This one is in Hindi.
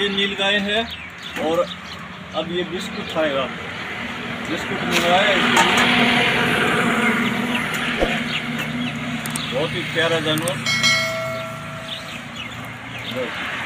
ये नील गाय है और अब ये बिस्कुट खाएगा। बिस्कुट मिल रहा है, बहुत ही प्यारा जानवर।